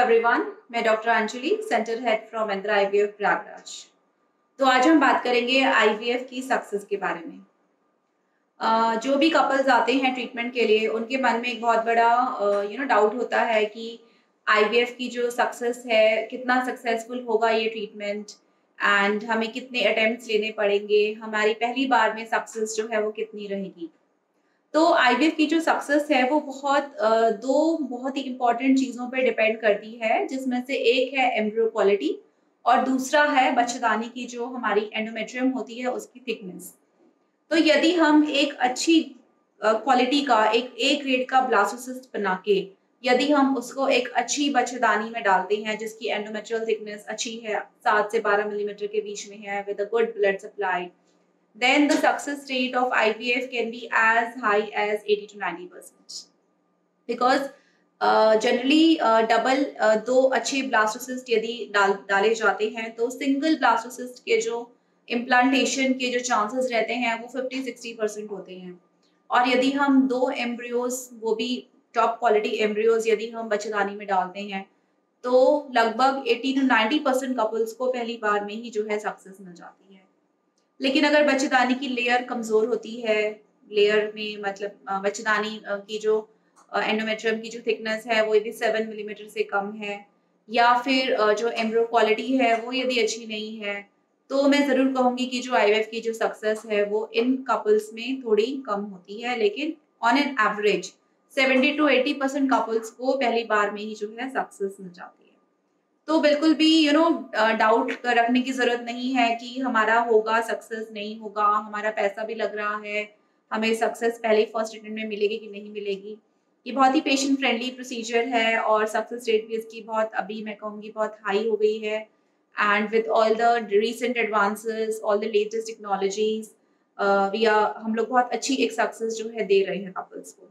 Everyone, मैं doctor Anjali, centre head from Indira IVF Prayagraj. तो आज हम बात करेंगे आईवीएफ की सक्सेस के बारे में। जो भी कपल्स आते हैं ट्रीटमेंट के लिए, उनके मन में एक बहुत बड़ा डाउट होता है कि आईवीएफ की जो सक्सेस है, कितना सक्सेसफुल होगा ये ट्रीटमेंट एंड हमें कितने अटेम्प्ट्स लेने पड़ेंगे, हमारी पहली बार में सक्सेस जो है वो कितनी रहेगी। तो आईवीएफ की जो सक्सेस है वो दो बहुत ही इम्पोर्टेंट चीज़ों पे डिपेंड करती है, जिसमें से एक है एम्ब्रियो क्वालिटी और दूसरा है बच्चेदानी की जो हमारी एंडोमेट्रियम होती है उसकी थिकनेस। तो यदि हम एक अच्छी क्वालिटी का एक ए ग्रेड का ब्लास्टोसिस्ट बना के यदि हम उसको एक अच्छी बच्चेदानी में डालते हैं जिसकी एंडोमेट्रियल थिकनेस अच्छी है, 7 से 12 मिलीमीटर के बीच में है, with a good blood supply, then the success rate of IVF can be as high as 80 to 90%. Because generally double दो अच्छे ब्लास्टोसिस्ट यदि डाले जाते हैं तो सिंगल ब्लास्टोसिस्ट के जो इम्प्लांटेशन के जो चांसेस रहते हैं वो 50-60% होते हैं। और यदि हम दो एम्ब्रियोज, वो भी टॉप क्वालिटी एम्ब्रियोज यदि हम बच्चेदानी में डालते हैं तो लगभग 80 to 90% कपल्स को पहली बार में ही जो है सक्सेस मिल जाती है। लेकिन अगर बच्चेदानी की लेयर कमजोर होती है, लेयर में मतलब बच्चेदानी की जो एंडोमेट्रियम की जो थिकनेस है वो यदि 7 मिलीमीटर से कम है या फिर जो एम्ब्रियो क्वालिटी है वो यदि अच्छी नहीं है, तो मैं ज़रूर कहूँगी कि जो आईवीएफ की जो सक्सेस है वो इन कपल्स में थोड़ी कम होती है। लेकिन on an average 70 to 80% couples को पहली बार में ही जो है सक्सेस मिल जाती है। तो बिल्कुल भी डाउट रखने की ज़रूरत नहीं है कि हमारा होगा, सक्सेस नहीं होगा, हमारा पैसा भी लग रहा है, हमें सक्सेस पहले फर्स्ट अटेम्प्ट में मिलेगी कि नहीं मिलेगी। ये बहुत ही पेशेंट फ्रेंडली प्रोसीजर है और सक्सेस रेट भी इसकी बहुत, अभी मैं कहूँगी, बहुत हाई हो गई है। And with all the recent advances, all the latest technologies, हम लोग बहुत अच्छी एक सक्सेस जो है दे रहे हैं कपल्स को।